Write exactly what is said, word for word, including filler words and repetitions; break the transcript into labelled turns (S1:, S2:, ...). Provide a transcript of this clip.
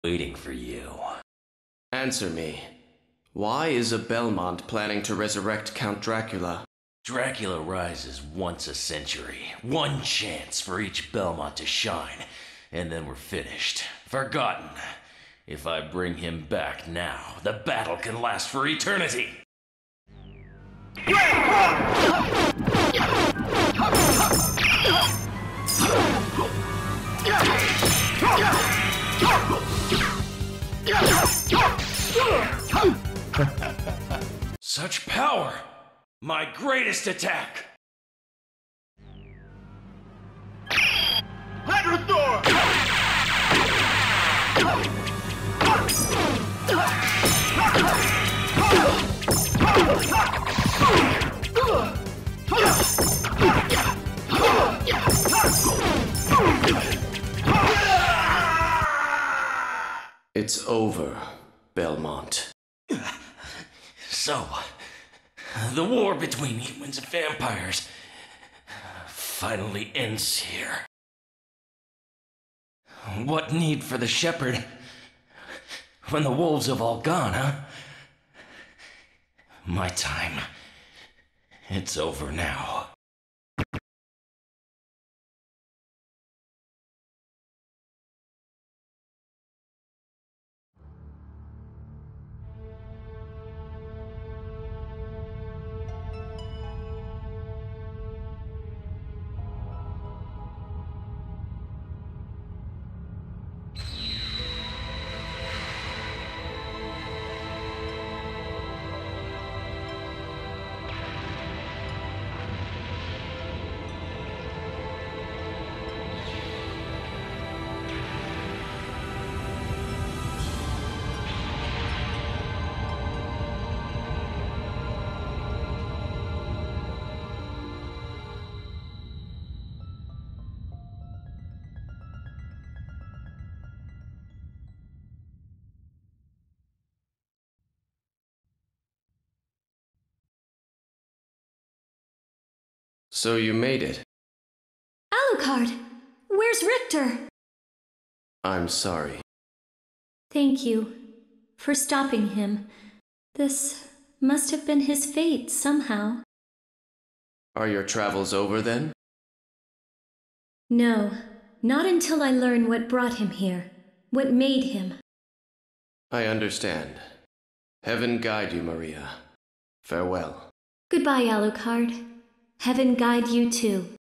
S1: Waiting for you.
S2: Answer me. Why is a Belmont planning to resurrect Count Dracula?
S1: Dracula rises once a century. One chance for each Belmont to shine. And then we're finished. Forgotten. If I bring him back now, the battle can last for eternity. Such power! My greatest attack!
S3: Hydrosaur!
S2: It's over, Belmont.
S1: So, the war between humans and vampires finally ends here. What need for the shepherd when the wolves have all gone, huh? My time. It's over now.
S2: So you made it.
S4: Alucard! Where's Richter?
S2: I'm sorry.
S4: Thank you for stopping him. This must have been his fate somehow.
S2: Are your travels over then?
S4: No, not until I learn what brought him here, what made him.
S2: I understand. Heaven guide you, Maria. Farewell.
S4: Goodbye, Alucard. Heaven guide you too.